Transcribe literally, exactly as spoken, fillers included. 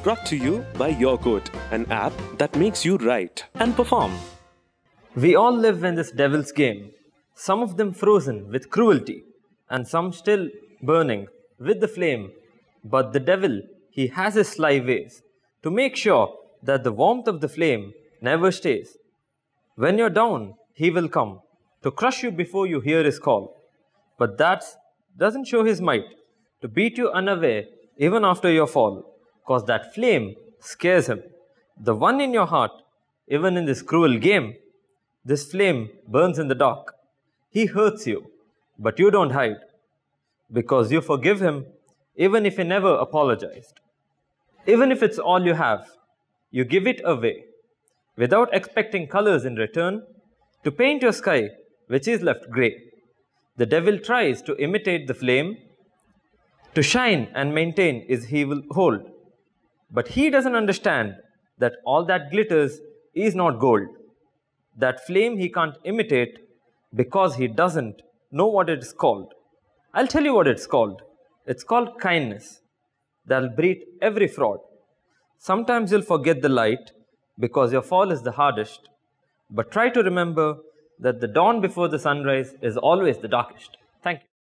Brought to you by YoGoat, an app that makes you write and perform. We all live in this devil's game, some of them frozen with cruelty, and some still burning with the flame. But the devil, he has his sly ways to make sure that the warmth of the flame never stays. When you're down, he will come to crush you before you hear his call. But that doesn't show his might to beat you unaware even after your fall, cause that flame scares him. The one in your heart, even in this cruel game, this flame burns in the dark. He hurts you, but you don't hide, because you forgive him even if he never apologized. Even if it's all you have, you give it away, without expecting colors in return, to paint your sky, which is left grey. The devil tries to imitate the flame, to shine and maintain his evil hold. But he doesn't understand that all that glitters is not gold. That flame he can't imitate because he doesn't know what it is called. I'll tell you what it's called. It's called kindness. That'll beat every fraud. Sometimes you'll forget the light because your fall is the hardest. But try to remember that the dawn before the sunrise is always the darkest. Thank you.